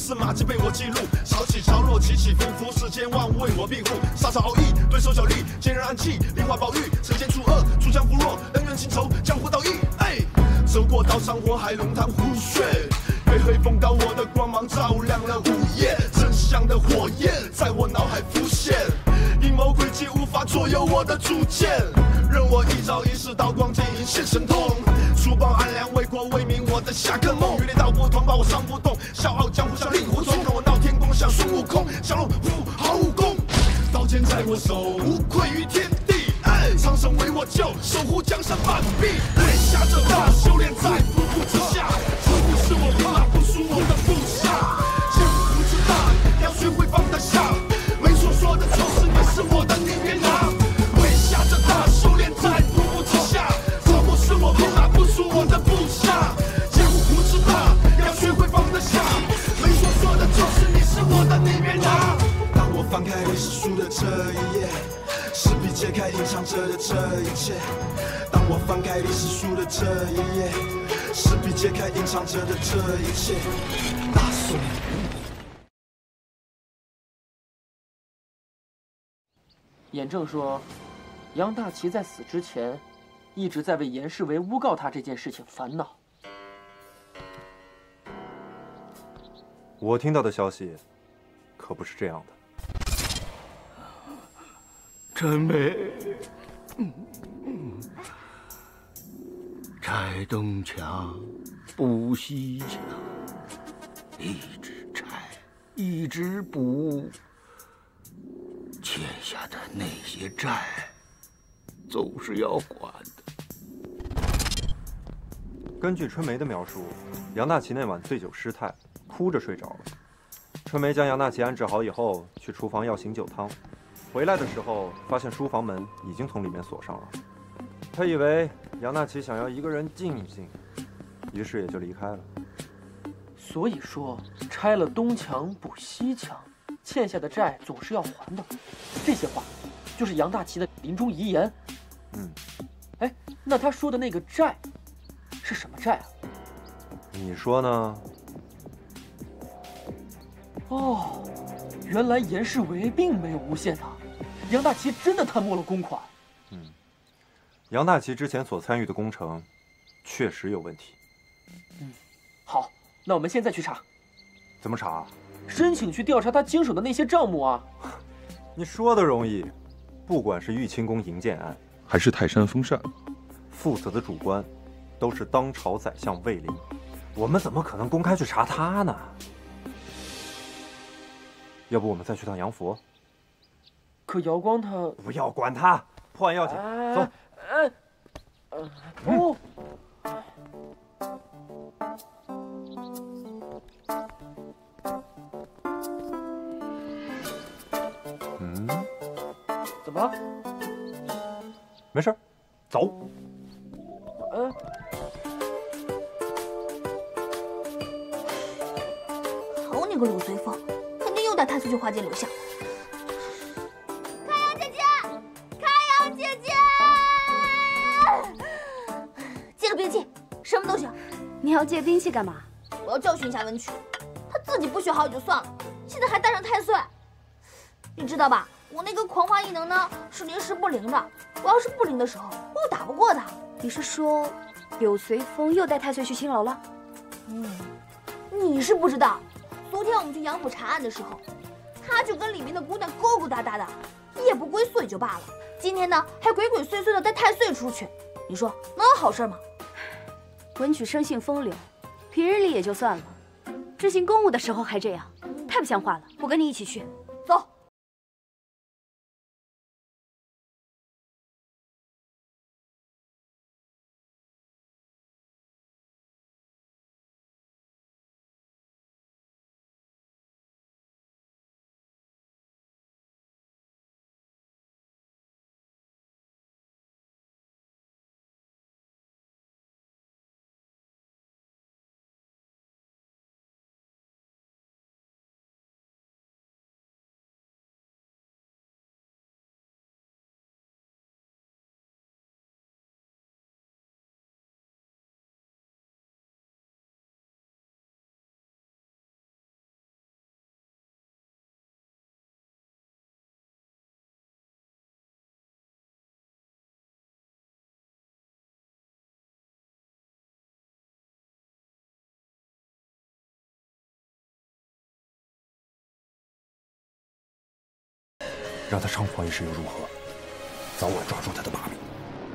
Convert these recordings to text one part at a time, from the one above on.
丝马迹被我记录，潮起潮落，起起伏伏，世间万物为我庇护。沙场鏖役，对手角力，坚韧暗器，梨花宝玉，惩奸除恶，锄强扶弱，恩怨情仇，江湖道义。哎，走过刀山火海，龙潭虎穴，被黑风高，我的光芒照亮了午夜，真相的火焰在我脑海浮现，阴谋诡计无法左右我的主见，任我一招一式，刀光剑影现神通，除暴安良，为国为民，我的下个梦。与你道不同，把我伤不动，笑傲江湖像令狐冲，看我闹天宫像孙悟空，降龙伏好武功，刀剑在我手，无愧于天地。苍生为我救，守护江山半壁，为下这大修炼在步步之下，这不是我怕不输我的部下，江湖之大，要学会放得下，没错说的就是你是我的，你别拿。为下这大修炼在步步之下，这不是我怕不输我的部下，江湖之大，要学会放得下，没错说的就是你是我的，你别拿。当我翻开历史书的这一页，势必揭开隐藏着的这一切。当我翻开历史书的这一页，势必揭开隐藏着的这一切。大宋。 严正说，杨大奇在死之前，一直在为严世维诬告他这件事情烦恼。 我听到的消息，可不是这样的。 陈梅，拆东墙补西墙，一直拆，一直补，欠下的那些债，总是要还的。 根据春梅的描述，杨大奇那晚醉酒失态，哭着睡着了。春梅将杨大奇安置好以后，去厨房要醒酒汤。回来的时候，发现书房门已经从里面锁上了。他以为杨大奇想要一个人静一静，于是也就离开了。 所以说，拆了东墙补西墙，欠下的债总是要还的。这些话，就是杨大奇的临终遗言。哎，那他说的那个债，是什么债啊？ 你说呢？ 哦，原来严世维并没有诬陷他。杨大奇真的贪墨了公款。 杨大奇之前所参与的工程，确实有问题。 好，那我们现在去查。 怎么查？ 申请去调查他经手的那些账目啊。 你说的容易，不管是玉清宫营建案， 还是泰山封禅， 负责的主官都是当朝宰相魏林，我们怎么可能公开去查他呢？要不我们再去趟杨府？ 可姚光他不要管他，破案要紧，走。 不。怎么了？ 没事，走。 好你个柳随风，肯定又带太岁去花间留下。开阳姐姐，开阳姐姐，借个兵器，什么都行。 你要借兵器干嘛？ 我要教训一下文曲，他自己不学好也就算了，现在还带上太岁。你知道吧？我那个狂花异能呢，是临时不灵的。我要是不灵的时候，我又打不过他。 你是说，柳随风又带太岁去青楼了？ 你是不知道，昨天我们去杨府查案的时候，他就跟里面的姑娘勾勾搭搭的，夜不归宿也就罢了，今天呢还鬼鬼祟祟的带太岁出去，你说能有好事吗？ 文曲生性风流，平日里也就算了，执行公务的时候还这样，太不像话了。我跟你一起去。 走。 让他偿还时又如何？早晚抓住他的把柄。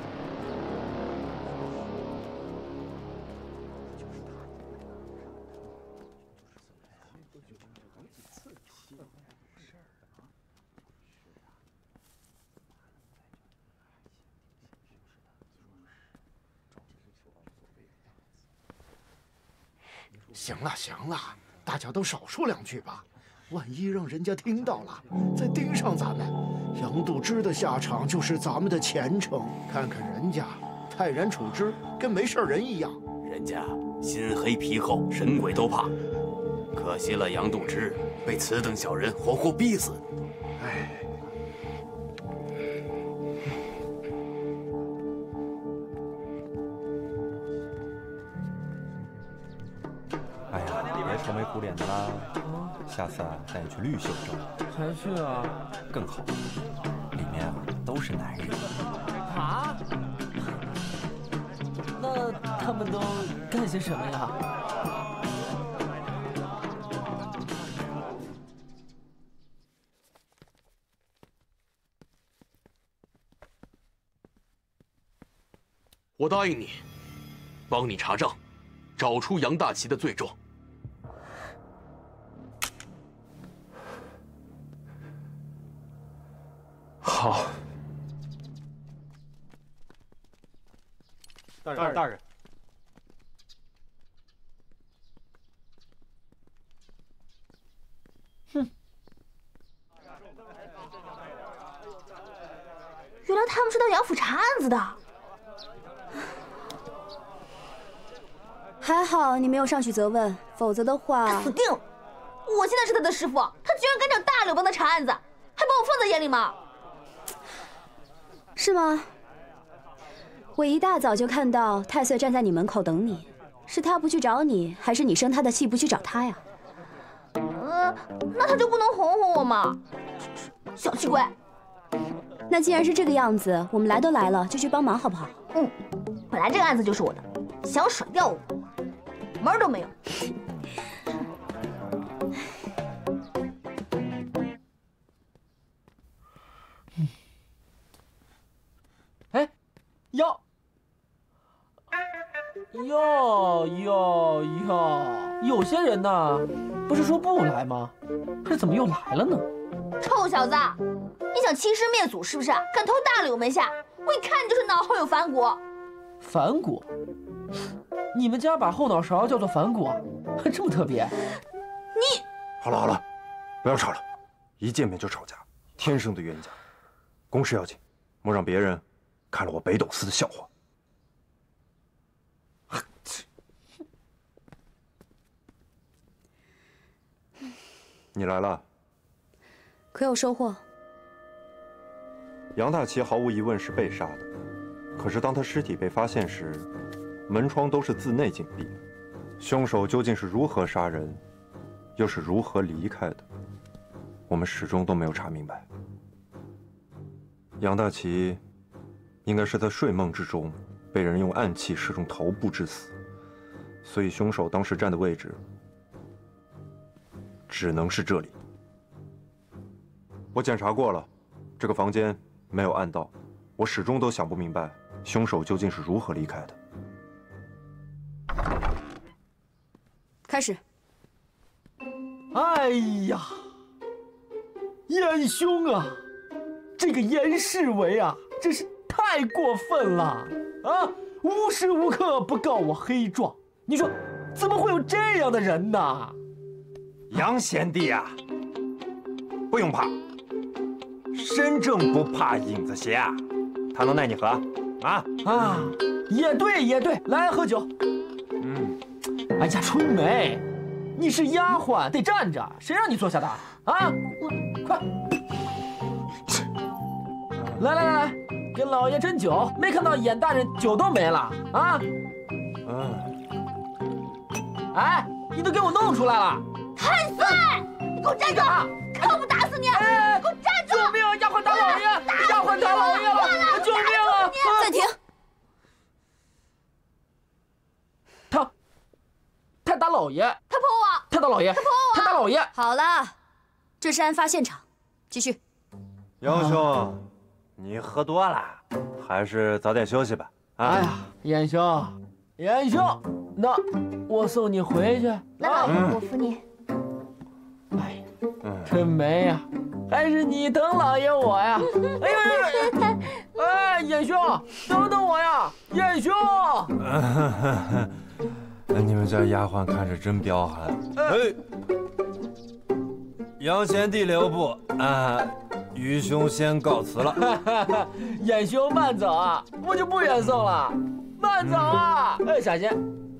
行了行了，大家都少说两句吧，万一让人家听到了，再盯上咱们，杨度之的下场就是咱们的前程。看看人家泰然处之，跟没事人一样。 人家心黑皮厚，神鬼都怕。可惜了杨度之被此等小人活活逼死。 哎。 哎呀，别愁眉苦脸的啦，下次啊带你去绿袖州。 还去啊？ 更好，里面啊都是男人。 啊？那他们都干些什么呀？ 我答应你，帮你查账，找出杨大奇的罪状。 好。大人。 哼！原来他们是到杨府查案子的。 还好你没有上去责问，否则的话， 他死定了！我现在是他的师傅，他居然敢找大柳帮他查案子，还把我放在眼里吗？ 是吗？我一大早就看到太岁站在你门口等你，是他不去找你，还是你生他的气不去找他呀？ 那他就不能哄哄我吗？小气鬼！ 那既然是这个样子，我们来都来了，就去帮忙好不好？ 嗯，本来这个案子就是我的，想甩掉我，门儿都没有。 哎，哟，有些人呢，不是说不来吗？这怎么又来了呢？ 臭小子，你想欺师灭祖是不是？敢偷大柳门下，我一看你就是脑后有反骨。 反骨？你们家把后脑勺叫做反骨，还这么特别？ 你好了，不要吵了，一见面就吵架，天生的冤家。公事要紧，莫让别人看了我北斗司的笑话。你来了， 可有收获？ 杨大奇毫无疑问是被杀的，可是当他尸体被发现时，门窗都是自内紧闭，凶手究竟是如何杀人，又是如何离开的，我们始终都没有查明白。杨大奇应该是在睡梦之中被人用暗器射中头部致死，所以凶手当时站的位置只能是这里。我检查过了，这个房间没有暗道，我始终都想不明白凶手究竟是如何离开的。 开始。 哎呀，严兄啊，这个严世维啊，真是太过分了啊！无时无刻不告我黑状，你说怎么会有这样的人呢？ 杨贤弟啊，不用怕，身正不怕影子斜啊，他能奈你何啊？ 也对，来喝酒。哎呀，春梅，你是丫鬟，得站着，谁让你坐下的啊？快，来，给老爷斟酒。没看到严大人酒都没了啊？哎，你都给我弄出来了！ 太岁，你给我站住！看我不打死你！ 哎， 给我站住！ 救命啊！丫鬟打老爷！丫鬟打老爷了！救命啊！ 暂停。 他打老爷！ 他泼我！ 他打老爷！他打老爷！ 好了，这是案发现场，继续。 杨兄，你喝多了，还是早点休息吧。 哎呀，严兄，严兄，那我送你回去。 来吧，我扶你。 哎，春梅呀，还是你疼老爷我呀！哎呀，哎，严兄，等等我呀，严兄！ 你们家丫鬟看着真彪悍。哎，杨贤弟留步啊！愚兄先告辞了。 严兄慢走啊，我就不远送了。慢走啊！哎，小心。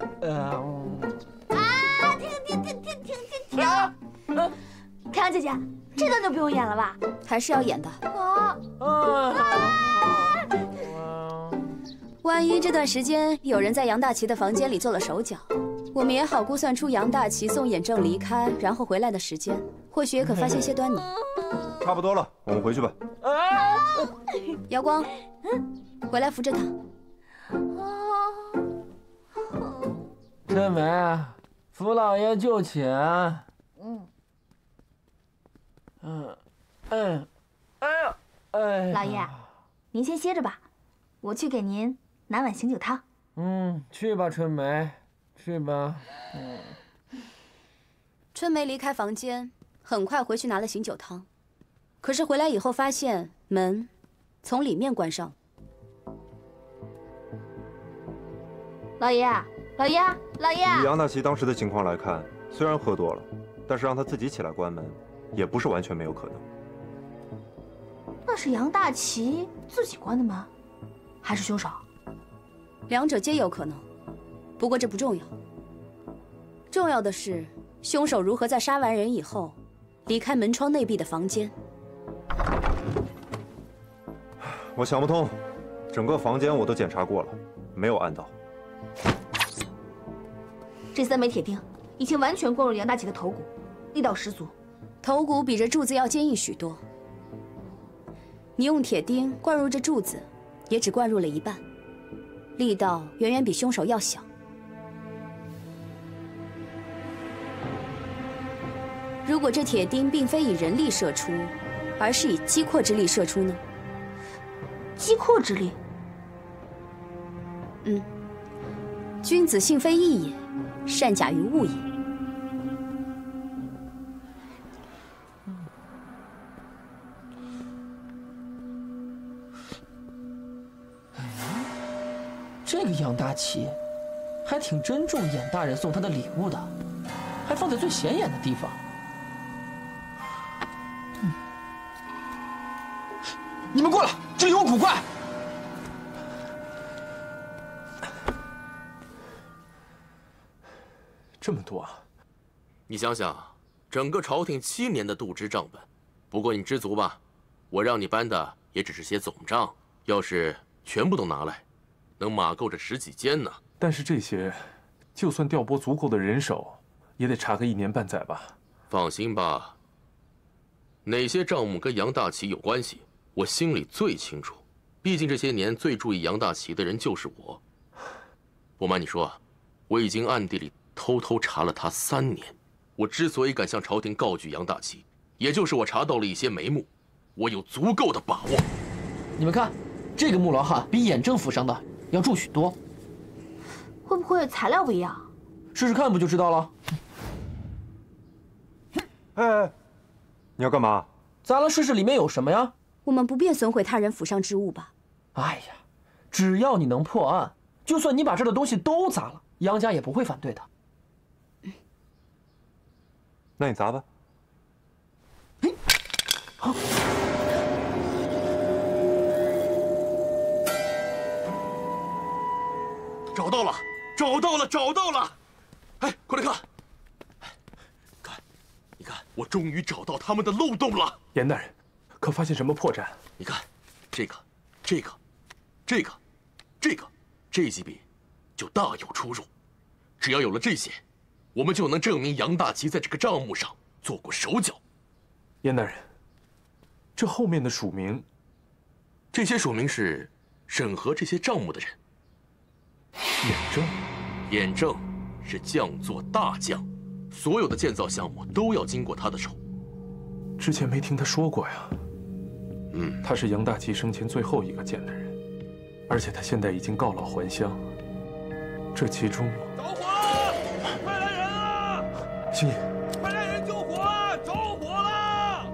停！太阳姐姐，这段就不用演了吧？ 还是要演的。万一这段时间有人在杨大奇的房间里做了手脚，我们也好估算出杨大奇送眼正离开然后回来的时间，或许也可发现些端倪。 差不多了，我们回去吧。 瑶光，回来扶着他。 春梅，扶老爷就寝。 老爷，您先歇着吧，我去给您拿碗醒酒汤。 去吧，春梅，去吧。 春梅离开房间，很快回去拿了醒酒汤，可是回来以后发现门从里面关上。 老爷，老爷，老爷！ 以杨大奇当时的情况来看，虽然喝多了，但是让他自己起来关门，也不是完全没有可能。 那是杨大奇自己关的门，还是凶手？ 两者皆有可能，不过这不重要。重要的是，凶手如何在杀完人以后，离开门窗内壁的房间。 我想不通，整个房间我都检查过了，没有按到。 这3枚铁钉已经完全灌入杨大奇的头骨，力道十足。 头骨比这柱子要坚硬许多。你用铁钉灌入这柱子，也只灌入了一半，力道远远比凶手要小。如果这铁钉并非以人力射出，而是以机括之力射出呢？ 机括之力？ 君子性非异也，善假于物也。 这个杨大奇还挺珍重严大人送他的礼物的，还放在最显眼的地方。你们过来，这里有古怪。 这么多啊！ 你想想，整个朝廷7年的度支账本，不过你知足吧。我让你搬的也只是些总账，要是全部都拿来，能码够这10几间呢。 但是这些，就算调拨足够的人手，也得查个1年半载吧。 放心吧，哪些账目跟杨大奇有关系，我心里最清楚。毕竟这些年最注意杨大奇的人就是我。不瞒你说，我已经暗地里偷偷查了他3年。我之所以敢向朝廷告举杨大奇，也就是我查到了一些眉目，我有足够的把握。 你们看，这个木牢汉比眼正府上的要重许多。 会不会材料不一样？ 试试看不就知道了。 哎，你要干嘛？ 砸了试试里面有什么呀？ 我们不便损毁他人府上之物吧？ 哎呀，只要你能破案，就算你把这儿的东西都砸了，杨家也不会反对的。 那你砸吧。 找到了，找到了，找到了！哎，快来看！你看，我终于找到他们的漏洞了。 严大人，可发现什么破绽？ 你看，这几笔就大有出入。只要有了这些，我们就能证明杨大奇在这个账目上做过手脚。 严大人，这后面的署名， 这些署名是审核这些账目的人。 眼正， 眼正是匠作大匠，所有的建造项目都要经过他的手。 之前没听他说过呀。 他是杨大奇生前最后一个见的人，而且他现在已经告老还乡。这其中…… 着火了！快来人啊！ 星爷， 快来人救火啊！着火了！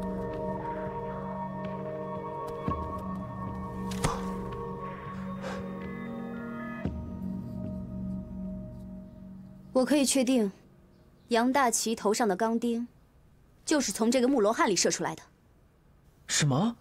我可以确定，杨大奇头上的钢钉，就是从这个木罗汉里射出来的。 什么？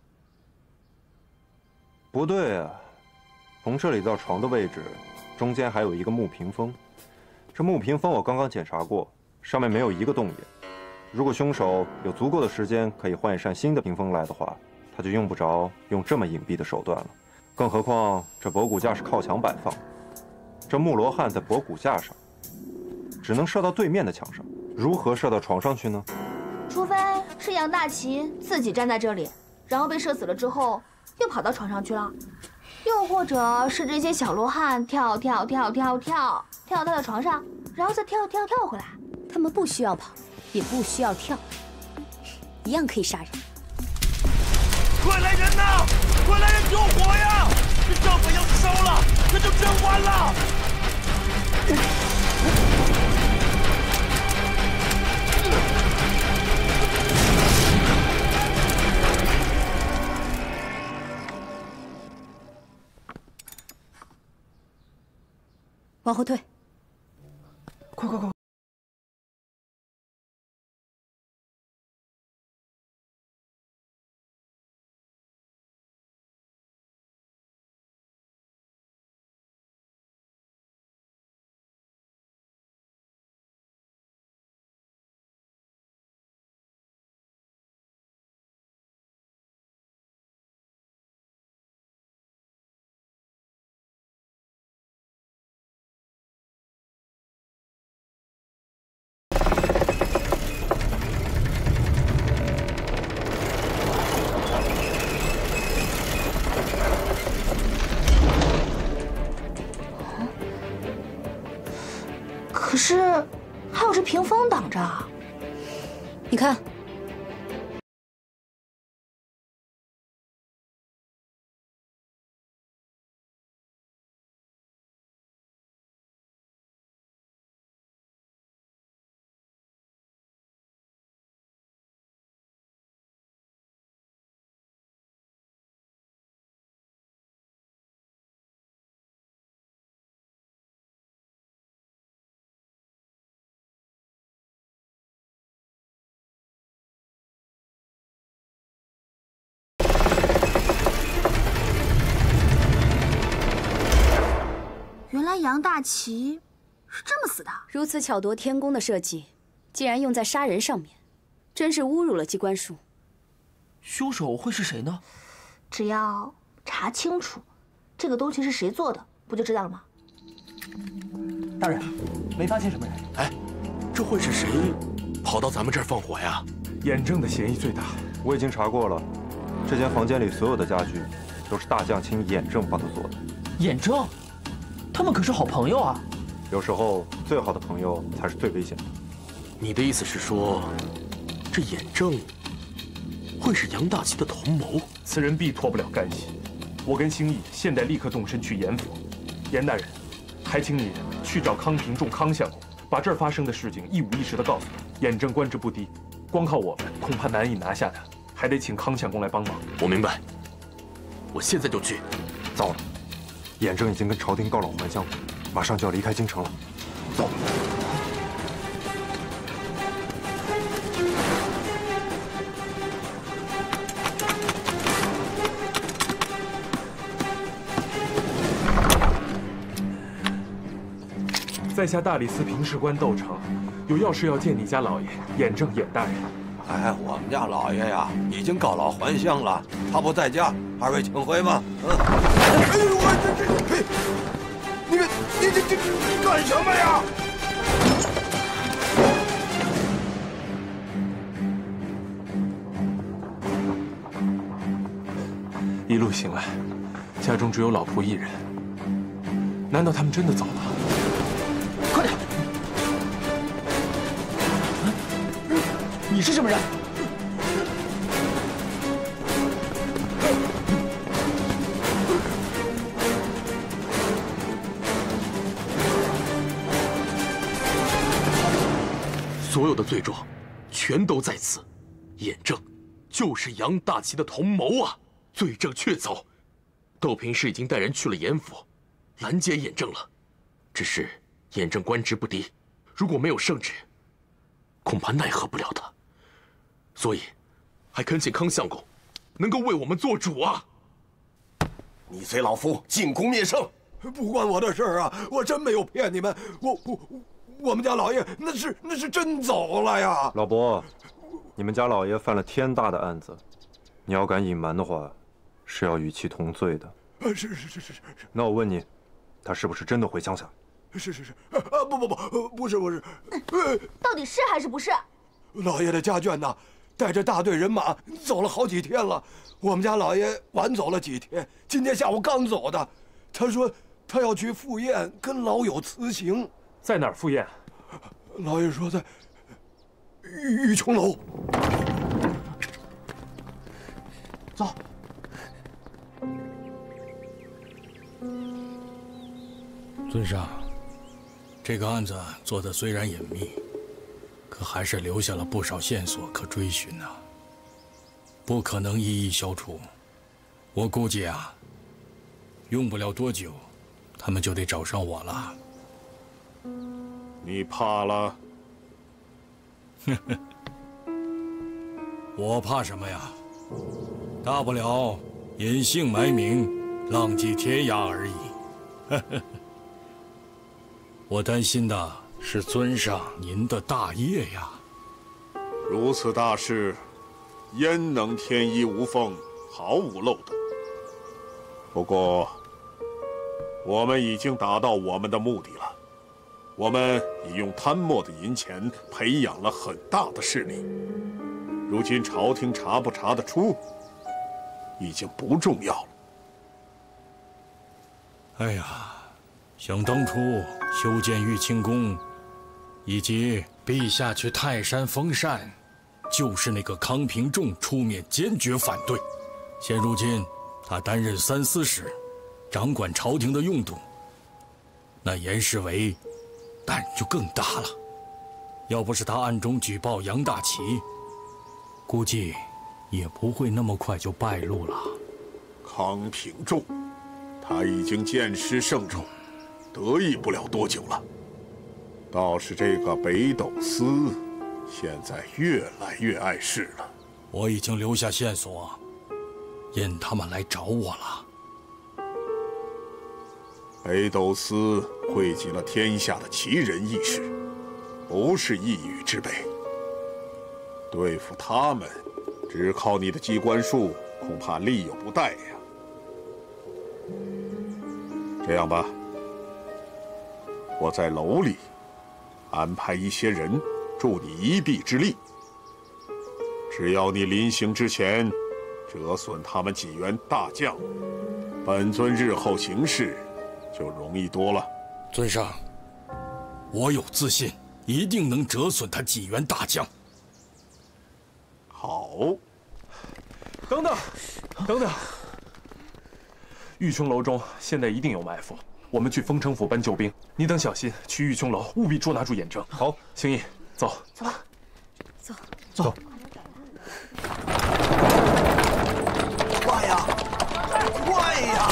不对啊，从这里到床的位置，中间还有一个木屏风。这木屏风我刚刚检查过，上面没有一个洞眼。如果凶手有足够的时间可以换一扇新的屏风来的话，他就用不着用这么隐蔽的手段了。更何况这博骨架是靠墙摆放，这木罗汉在博骨架上，只能射到对面的墙上，如何射到床上去呢？ 除非是杨大奇自己站在这里，然后被射死了之后又跑到床上去了，又或者是这些小罗汉跳到他的床上，然后再跳回来。 他们不需要跑，也不需要跳，一样可以杀人。 快来人呐！快来人救火呀！这帐篷要是烧了，那就真完了！ 往后退！ 快！ 可是还有这屏风挡着。 你看， 原来杨大奇是这么死的。 如此巧夺天工的设计，竟然用在杀人上面，真是侮辱了机关术。 凶手会是谁呢？ 只要查清楚这个东西是谁做的，不就知道了吗？ 大人，没发现什么人。 哎，这会是谁跑到咱们这儿放火呀？ 眼正的嫌疑最大。 我已经查过了，这间房间里所有的家具都是大将请眼正帮他做的。 眼正？他们可是好朋友啊！ 有时候最好的朋友才是最危险的。 你的意思是说，这眼正会是杨大奇的同谋？ 此人必脱不了干系。我跟兴义现在立刻动身去严府。严大人，还请你去找康平仲康相公，把这儿发生的事情一五一十的告诉他。眼正官职不低，光靠我们恐怕难以拿下他，还得请康相公来帮忙。 我明白，我现在就去。 糟了，眼正已经跟朝廷告老还乡，马上就要离开京城了。走。 在下大理寺平事官窦成，有要事要见你家老爷眼正眼大人。 哎，我们家老爷呀，已经告老还乡了，他不在家，二位请回吧。 哎呦，我这，你干什么呀？ 一路行来，家中只有老仆一人，难道他们真的走了？ 快点！你是什么人？ 所有的罪状，全都在此。眼正，就是杨大奇的同谋啊！罪证确凿，窦平氏已经带人去了严府，拦截眼正了。只是眼正官职不低，如果没有圣旨，恐怕奈何不了他。所以，还恳请康相公能够为我们做主啊！ 你随老夫进宫面圣， 不关我的事儿啊！我真没有骗你们，我们家老爷那是真走了呀！ 老伯，你们家老爷犯了天大的案子，你要敢隐瞒的话，是要与其同罪的。 是。 那我问你，他是不是真的回乡下？ 是。不是。 到底是还是不是？ 老爷的家眷呐，带着大队人马走了好几天了。我们家老爷晚走了几天，今天下午刚走的。他说他要去赴宴，跟老友辞行。 在哪儿赴宴？ 老爷说在玉琼楼。 走。 尊上，这个案子做得虽然隐秘，可还是留下了不少线索可追寻呐。不可能一一消除，我估计啊，用不了多久，他们就得找上我了。 你怕了？ 我怕什么呀？大不了隐姓埋名，浪迹天涯而已。我担心的是尊上您的大业呀。 如此大事，焉能天衣无缝，毫无漏洞？不过，我们已经达到我们的目的了。我们已用贪墨的银钱培养了很大的势力，如今朝廷查不查得出，已经不重要了。 哎呀，想当初修建玉清宫，以及陛下去泰山封禅，就是那个康平仲出面坚决反对。现如今他担任三司使，掌管朝廷的用度，那严世维胆就更大了。要不是他暗中举报杨大奇，估计也不会那么快就败露了。 康平仲，他已经见识圣宠，得意不了多久了。倒是这个北斗司，现在越来越碍事了。 我已经留下线索，引他们来找我了。 北斗司汇集了天下的奇人异士，不是一隅之辈。对付他们，只靠你的机关术，恐怕力有不逮呀。这样吧，我在楼里安排一些人助你一臂之力。只要你临行之前折损他们几员大将，本尊日后行事就容易多了。 尊上，我有自信，一定能折损他几员大将。 好。 等等，玉琼楼中现在一定有埋伏，我们去丰城府搬救兵。你等小心，去玉琼楼务必捉拿住眼正。好，星义，走。 走吧， 走。 快呀！快呀！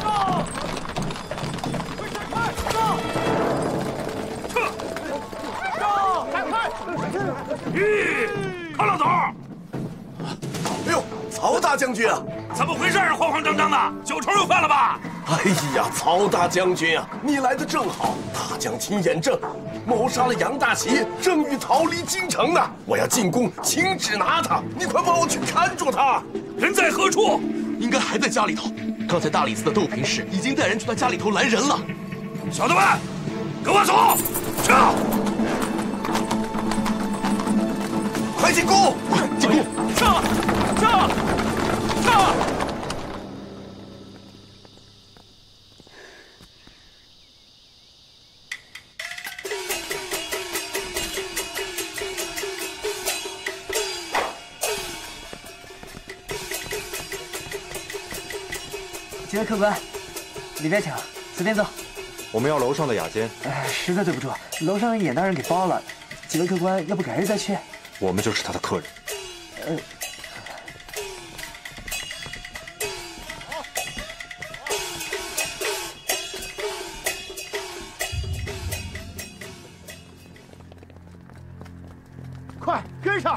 康老总！ 哎呦，曹大将军啊！ 怎么回事？慌慌张张的，酒仇又犯了吧？ 哎呀，曹大将军啊，你来的正好。大将秦衍正谋杀了杨大奇，正欲逃离京城呢。我要进宫亲旨拿他，你快帮我去看住他。 人在何处？ 应该还在家里头。刚才大理寺的窦平氏已经带人去他家里头拦人了。 小子们，跟我走！去！ 快进宫！进宫！ 上！ 几位客官，里边请，随便坐。 我们要楼上的雅间。 实在对不住，楼上演大人给包了， 几位客官，要不改日再去？ 我们就是他的客人。 快跟上！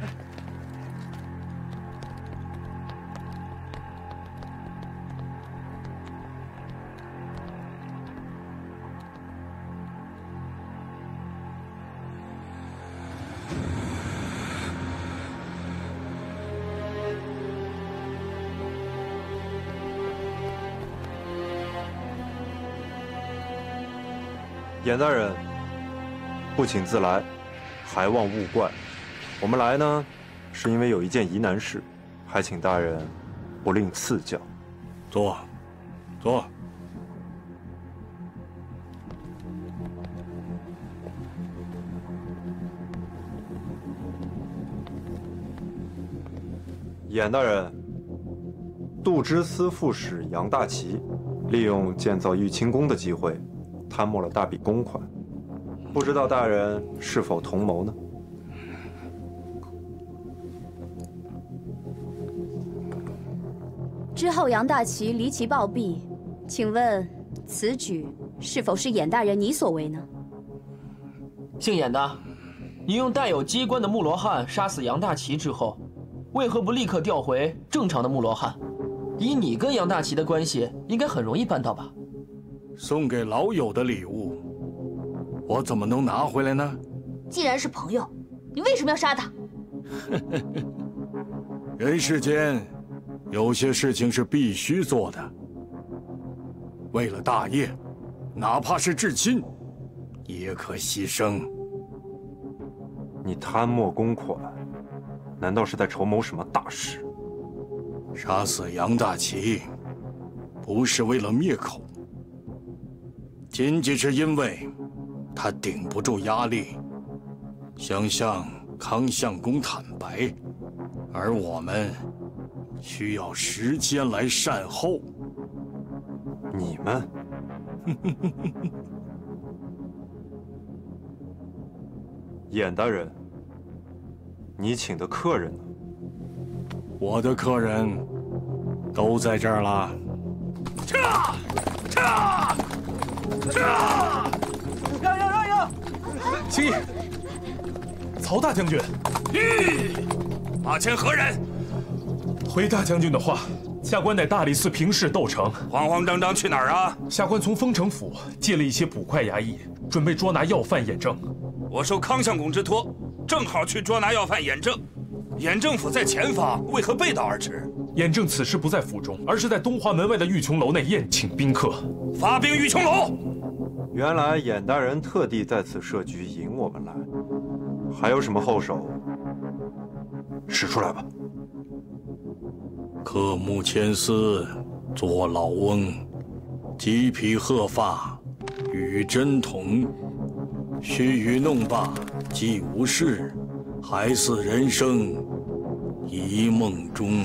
严大人，不请自来，还望勿怪。我们来呢，是因为有一件疑难事，还请大人不吝赐教。 坐，坐。 严大人，度支司副使杨大奇，利用建造玉清宫的机会，贪墨了大笔公款，不知道大人是否同谋呢？ 之后杨大奇离奇暴毙，请问此举是否是严大人你所为呢？ 姓严的，你用带有机关的木罗汉杀死杨大奇之后，为何不立刻调回正常的木罗汉？以你跟杨大奇的关系，应该很容易办到吧？ 送给老友的礼物，我怎么能拿回来呢？ 既然是朋友，你为什么要杀他？ 人世间有些事情是必须做的，为了大业，哪怕是至亲，也可牺牲。 你贪墨公款，难道是在筹谋什么大事？ 杀死杨大奇，不是为了灭口，仅仅是因为他顶不住压力，想向康相公坦白，而我们需要时间来善后。 你们？严大人，你请的客人呢？ 我的客人都在这儿了。 让！青义，曹大将军， 马前何人？ 回大将军的话，下官乃大理寺平氏窦成。 慌慌张张去哪儿啊？ 下官从丰城府借了一些捕快衙役，准备捉拿要犯严正。 我受康相公之托，正好去捉拿要犯严正。严正府在前方，为何背道而驰？ 严正此时不在府中，而是在东华门外的玉琼楼内宴请宾客。 发兵玉琼楼。 原来严大人特地在此设局引我们来，还有什么后手？使出来吧。 克木千丝，做老翁，鸡皮鹤发，与真同，须臾弄罢，既无事，还似人生一梦中。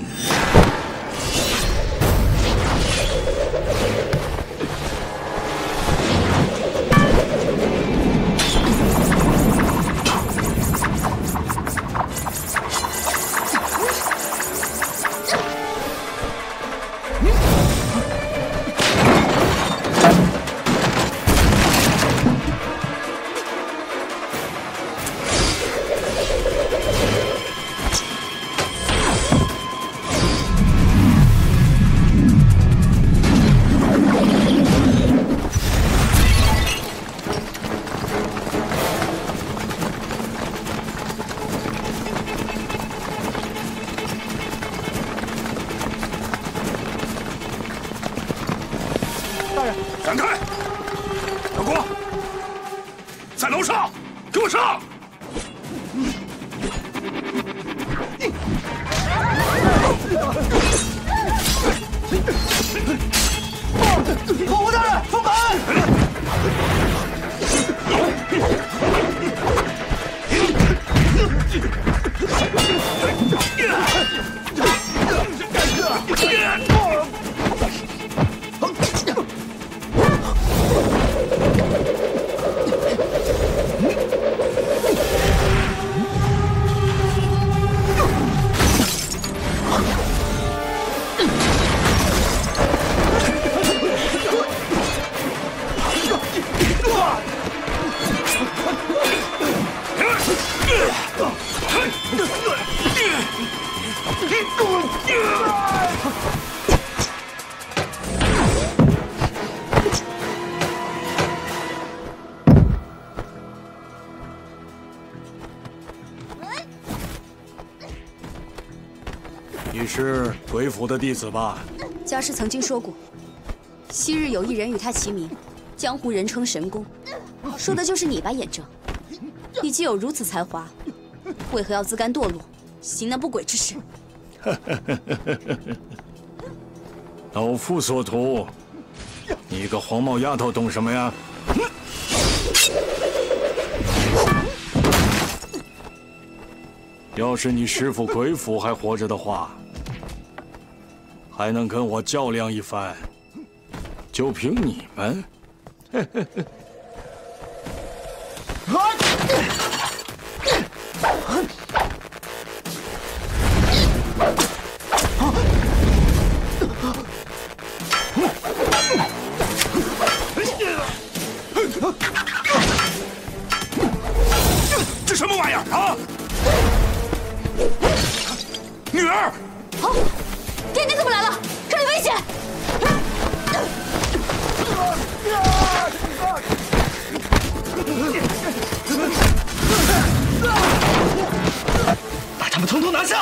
闪开！小郭，在楼上，给我上！ 保护大人，封门！ 你是鬼府的弟子吧？ 家师曾经说过，昔日有一人与他齐名，江湖人称神功，说的就是你吧，眼正。你既有如此才华，为何要自甘堕落，行那不轨之事？ 老夫所图，你个黄毛丫头懂什么呀？要是你师父鬼府还活着的话，还能跟我较量一番。就凭你们， 这什么玩意儿啊！女儿， 好，爹，你怎么来了？这里危险！ 把他们统统拿下！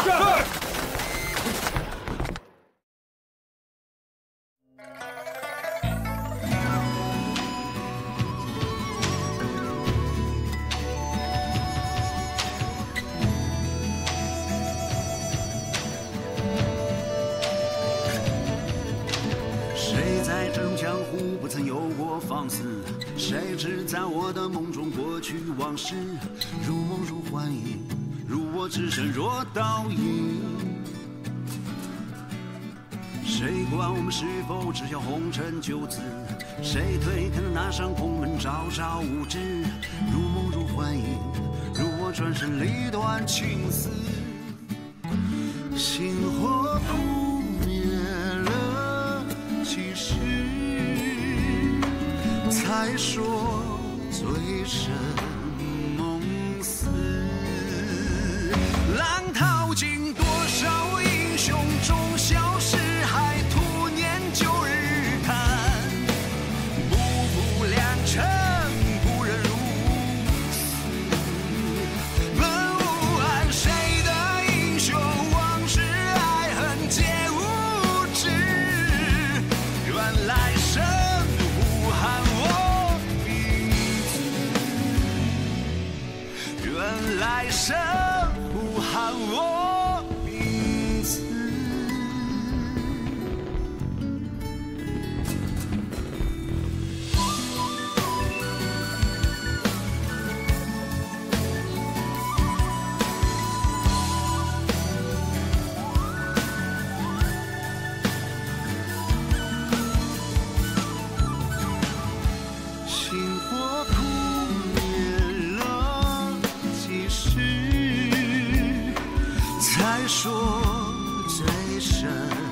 谁在争江湖不曾有过放肆？谁知在我的梦中过去往事，如梦如幻影，如我只身若倒影。谁管我们是否知晓红尘旧字？谁推开了那扇空门，朝朝无知，如梦如幻影，如我转身离断情丝。星火扑灭了其实，才说醉生梦死。浪淘尽多少英雄终消逝，还徒念旧日叹。不负良辰，故人如斯。问无岸，谁的英雄往事爱恨皆无知。愿来生呼喊我名字，愿来生呼喊我名字。星火扑灭了几时，才说醉生